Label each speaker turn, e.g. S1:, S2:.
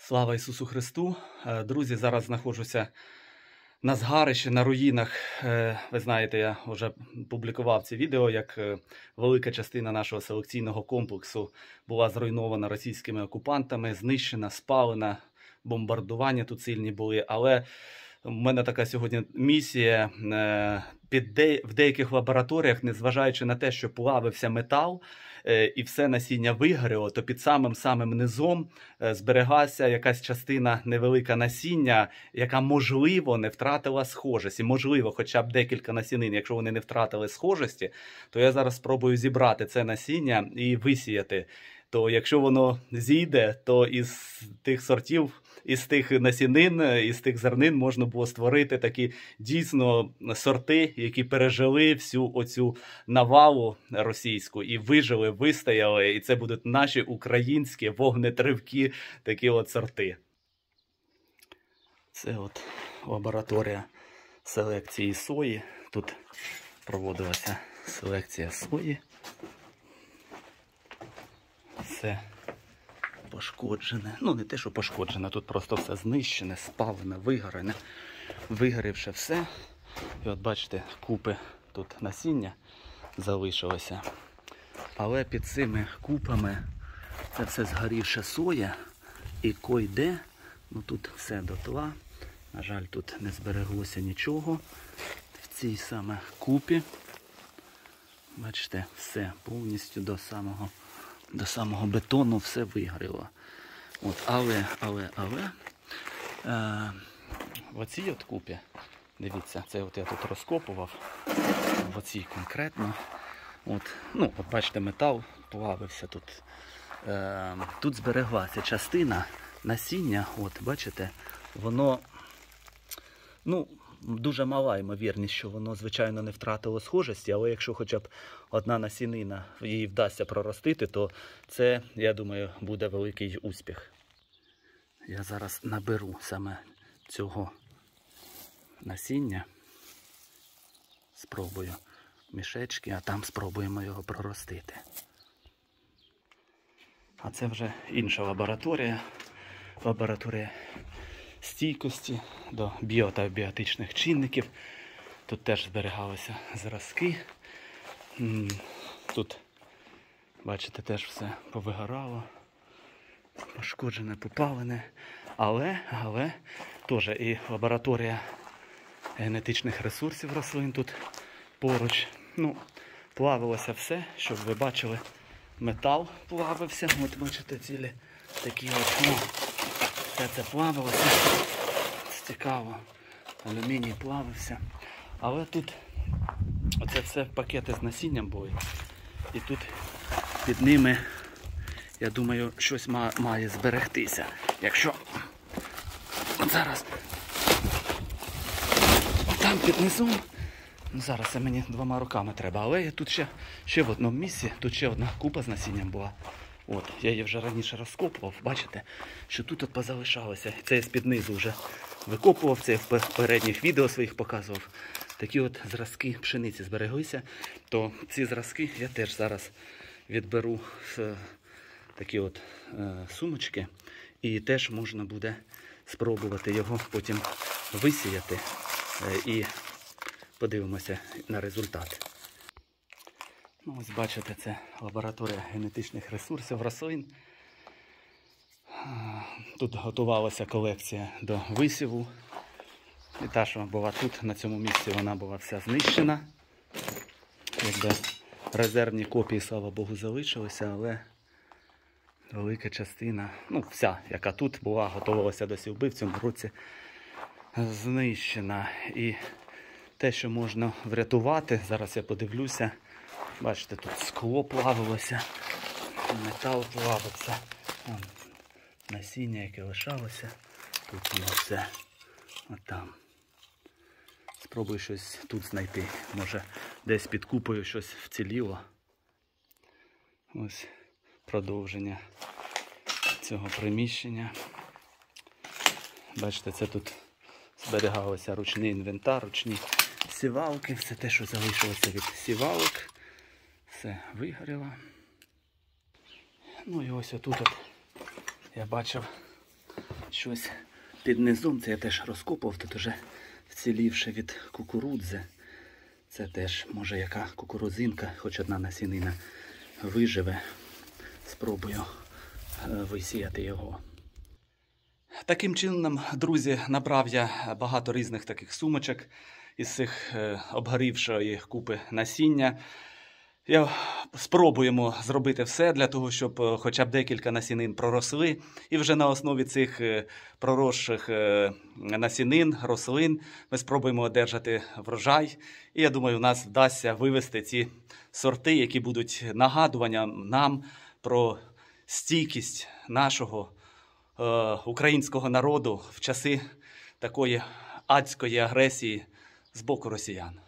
S1: Слава Ісусу Христу! Друзі, зараз знаходжуся на згарищі, на руїнах. Ви знаєте, я вже публікував це відео, як велика частина нашого селекційного комплексу була зруйнована російськими окупантами, знищена, спалена, бомбардування тут сильні були. Але в мене така сьогодні місія в деяких лабораторіях, незважаючи на те, що плавився метал і все насіння вигоріло, то під самим низом збереглася якась частина невелика насіння, яка, можливо, не втратила схожості. Можливо, хоча б декілька насінин, якщо вони не втратили схожості, то я зараз спробую зібрати це насіння і висіяти. То якщо воно зійде, то із тих сортів, із тих насінин, із тих зернин можна було створити такі дійсно сорти, які пережили всю оцю навалу російську і вижили, вистояли. І це будуть наші українські вогнетривкі такі от сорти. Це от лабораторія селекції сої. Тут проводилася селекція сої. Все пошкоджене. Ну, не те, що пошкоджене, тут просто все знищене, спалене, вигорене, вигорівше все. І от бачите, купи тут насіння залишилося. Але під цими купами це все згорівша соя. І койде, ну тут все дотла. На жаль, тут не збереглося нічого. В цій саме купі, бачите, все повністю до самого бетону все вигоріло. От, але, в оцій от купі, дивіться, це от я тут розкопував, в оцій конкретно, от бачите, метал плавився тут. Тут збереглася частина насіння, от, бачите, воно, дуже мала ймовірність, що воно, звичайно, не втратило схожості, але якщо хоча б одна насінина її вдасться проростити, то це, я думаю, буде великий успіх. Я зараз наберу саме цього насіння, спробую мішечки, а там спробуємо його проростити. А це вже інша лабораторія, лабораторія стійкості до біо- та біотичних чинників. Тут теж зберігалися зразки. Тут, бачите, теж все повигорало, пошкоджене, попалене. Але теж і лабораторія генетичних ресурсів рослин тут поруч. Плавилося все, щоб ви бачили, метал плавився. От бачите, цілі такі от. Все це плавилося, цікаво, алюміній плавився. Але тут оце все пакети з насінням були. І тут під ними, я думаю, щось має зберегтися. Якщо от зараз там під низом, зараз це мені 2 руками треба, але тут ще в одному місці, тут ще одна купа з насінням була. От, я її вже раніше розкопував, бачите, що тут от позалишалося. Це я з-під низу вже викопував, це я в попередніх відео своїх показував. Такі от зразки пшениці збереглися, то ці зразки я теж зараз відберу в такі от сумочки. І теж можна буде спробувати його потім висіяти і подивимося на результат. Ось бачите, це лабораторія генетичних ресурсів рослин. Тут готувалася колекція до висіву. І та, що була тут, на цьому місці, вона була вся знищена. Якби резервні копії, слава Богу, залишилися, але велика частина, вся, яка тут була, готувалася до сівби, в цьому році знищена. І те, що можна врятувати, зараз я подивлюся. Бачите, тут скло плавилося, метал плавився, насіння, яке лишалося, тут воно все, отам. Спробую щось тут знайти, може десь під купою щось вціліло. Ось продовження цього приміщення. Бачите, це тут зберігалося ручний інвентар, ручні сівалки, все те, що залишилося від сівалок. Все вигоріло. І ось отут я бачив щось під низом. Це я теж розкопав, тут уже вцілівше від кукурудзи. Це теж, може, яка кукурудзинка, хоч одна насінина виживе. Спробую висіяти його. Таким чином, друзі, набрав я багато різних таких сумочок із цих обгорівшої купи насіння. Спробуємо зробити все для того, щоб хоча б декілька насінин проросли. І вже на основі цих проросших насінин, рослин, ми спробуємо одержати врожай. І я думаю, у нас вдасться вивести ці сорти, які будуть нагадуванням нам про стійкість нашого українського народу в часи такої адської агресії з боку росіян.